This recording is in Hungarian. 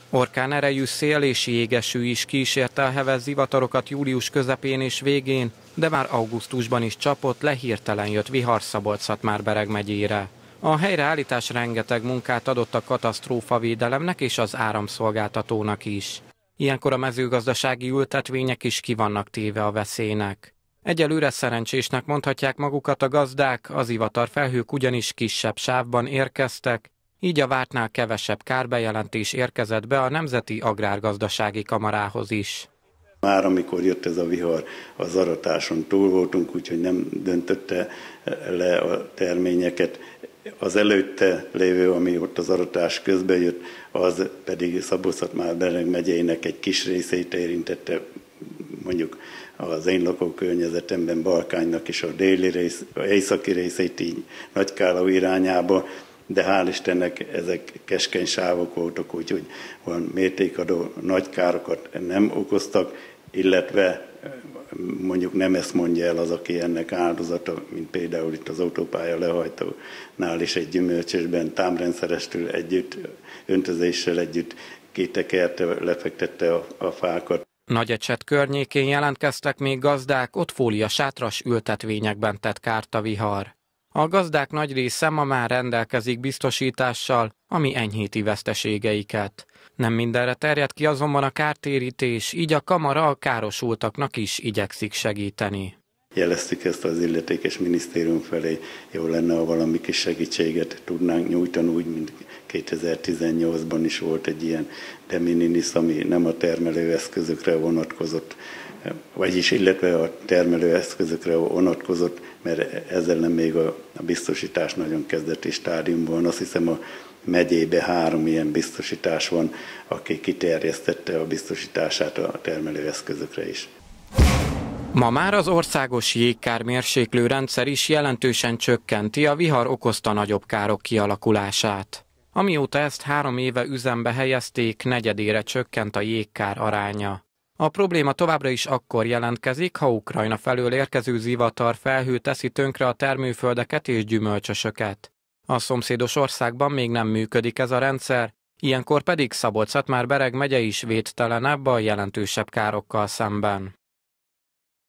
Orkán erejű szél és jégeső is kísérte a heves zivatarokat július közepén és végén, de már augusztusban is csapott le, hirtelen jött vihar Szabolcs-Szatmár-Bereg megyére. A helyreállítás rengeteg munkát adott a katasztrófavédelemnek és az áramszolgáltatónak is. Ilyenkor a mezőgazdasági ültetvények is ki vannak téve a veszélynek. Egyelőre szerencsésnek mondhatják magukat a gazdák, az zivatarfelhők ugyanis kisebb sávban érkeztek, így a vártnál kevesebb kárbejelentés érkezett be a Nemzeti Agrárgazdasági Kamarához is. Már amikor jött ez a vihar, az aratáson túl voltunk, úgyhogy nem döntötte le a terményeket. Az előtte lévő, ami ott az aratás közben jött, az pedig Szabolcs-Szatmár-Bereg megyének egy kis részét érintette, mondjuk az én lakókörnyezetemben Balkánynak is a déli rész, a északi részét így Nagykálau irányába, de hál' Istennek ezek keskeny sávok voltak, úgyhogy olyan mértékadó nagy károkat nem okoztak, illetve mondjuk nem ezt mondja el az, aki ennek áldozata, mint például itt az autópálya lehajtónál is egy gyümölcsösben támrendszerestől együtt, öntözéssel együtt kitekerte, lefektette a fákat. Nagyecset környékén jelentkeztek még gazdák, ott fóliasátras ültetvényekben tett kárt a vihar. A gazdák nagy része ma már rendelkezik biztosítással, ami enyhíti veszteségeiket. Nem mindenre terjed ki azonban a kártérítés, így a kamara a károsultaknak is igyekszik segíteni. Jeleztük ezt az illetékes minisztérium felé, jó lenne, ha valami kis segítséget tudnánk nyújtani, úgy, mint 2018-ban is volt egy ilyen de minimis, ami nem a termelőeszközökre vonatkozott, vagyis illetve a termelőeszközökre vonatkozott, mert ezzel nem még a biztosítás nagyon kezdeti stádiumban. Azt hiszem a megyébe 3 ilyen biztosítás van, aki kiterjesztette a biztosítását a termelőeszközökre is. Ma már az országos jégkármérséklő rendszer is jelentősen csökkenti a vihar okozta nagyobb károk kialakulását. Amióta ezt 3 éve üzembe helyezték, negyedére csökkent a jégkár aránya. A probléma továbbra is akkor jelentkezik, ha Ukrajna felől érkező zivatar felhő teszi tönkre a termőföldeket és gyümölcsösöket. A szomszédos országban még nem működik ez a rendszer, ilyenkor pedig Szabolcs-Szatmár-Bereg megye is védtelenebb a jelentősebb károkkal szemben.